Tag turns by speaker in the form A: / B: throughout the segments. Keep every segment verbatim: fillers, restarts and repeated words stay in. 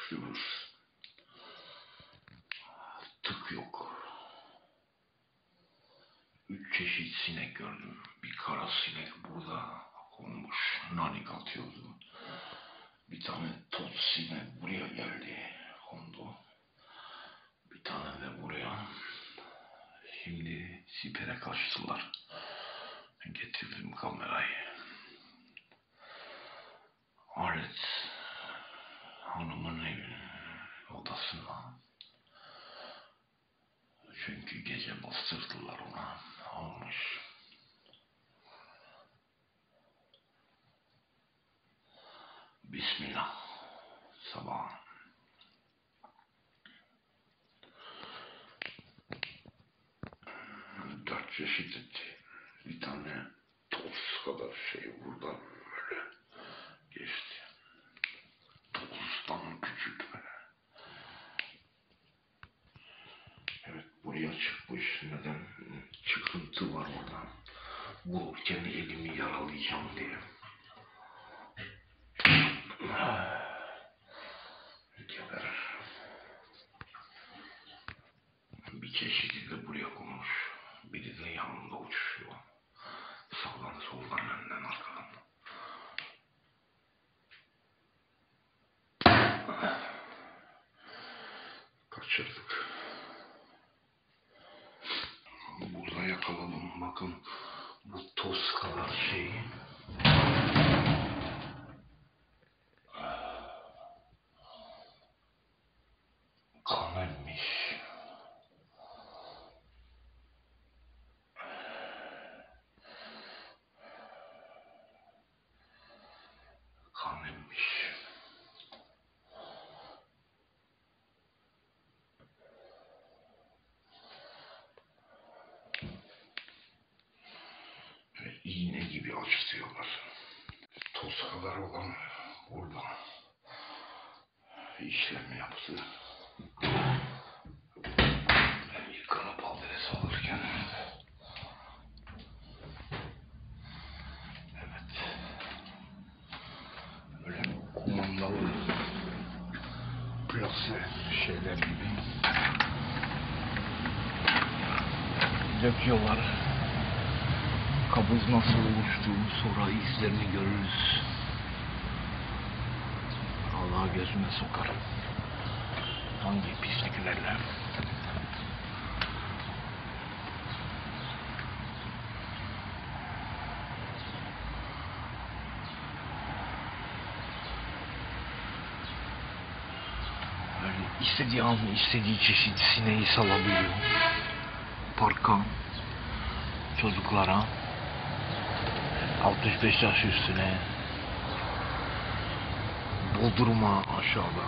A: başlıyoruz. Tık yok. Üç çeşit sinek gördüm. Bir kara sinek burada konmuş. Nanik atıyordu. Bir tane toz sinek buraya geldi. Kondu. Bir tane de buraya. Şimdi sipere kaçtılar. Getirdim kamerayı. Alet hanımın evi odasına. Çünkü gece bastırdılar ona. Almış. Bismillah. Sabah. Dört çeşit etti. Bir tane toz kadar şey buradan böyle geçti. Tozdan küçük böyle. Evet, buraya çıkmış. Neden? Çıkıntı var orada. Vururken elimi yaralayacağım diye. Geber. Bir çeşidi de buraya konmuş. Biri de yanında uçuşuyor. Sağdan soldan önden arkadan. Kaçırdık. Burada yakaladım. Bakın bu toz kadar şey. Kan emmiş. Kan emmiş. Ve iğne gibi acıtıyorlar. Toz kadar olan burada işlem yaptı. Ben yıkanıp adres alırken evet böyle kumandalı plase şeyler gibi döküyorlar. Kabız nasıl oluştuğunu sonra izlerini görürüz. Allah gözüme sokar. Hangi pisliklerle. Böyle istediği an istediği çeşit sineği salabiliyor. Parka, çocuklara, altmış beş yaş üstüne, Bodrum'a aşağıda,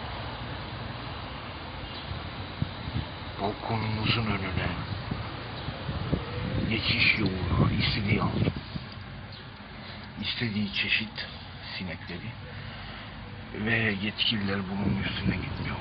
A: balkonumuzun önüne, geçiş yoluna, istediği an, istediği çeşit sinekleri ve yetkililer bunun üstüne gitmiyor.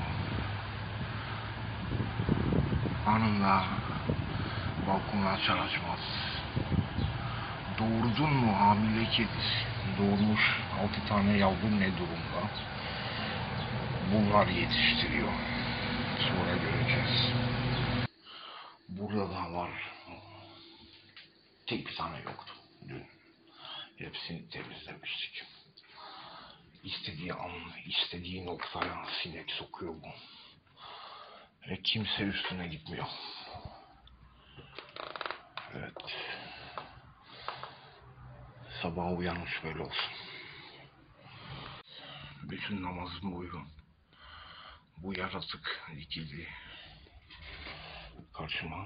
A: Anında balkonu açar açmaz doğurdun mu hamile kedisi, doğurmuş altı tane yavru ne durumda, bunlar yetiştiriyor. Sonra göreceğiz. Burada da var. Tek bir tane yoktu dün. Hepsini temizlemiştik. İstediği an, istediği noktaya sinek sokuyor bu. Ve kimse üstüne gitmiyor. Evet. Sabah uyanmış böyle olsun. Bütün namazım boyu bu yaratık dikildi karşıma.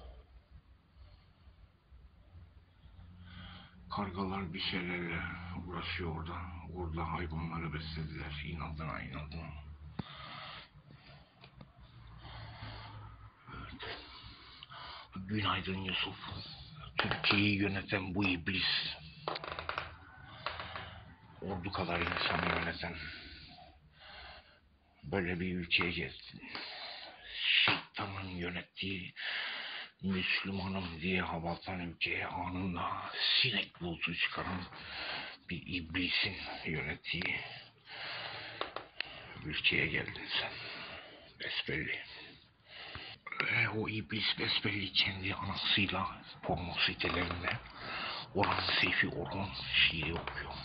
A: Kargalar bir şeylerle uğraşıyor orada. Orada hayvanları beslediler. İnadına inadına. Evet. Günaydın Yusuf. Türkiye'yi yöneten bu iblis. Ordu kadar insanı yöneten böyle bir ülkeye geldi. Şeytanın yönettiği Müslümanım diye hava atan ülkeye anında sinek bulutu çıkaran bir iblisin yönettiği ülkeye geldin sen. Besbelli. Ve o iblis besbelli kendi anasıyla porno sitelerinde Orhan Seyfi Orhan şiiri okuyor.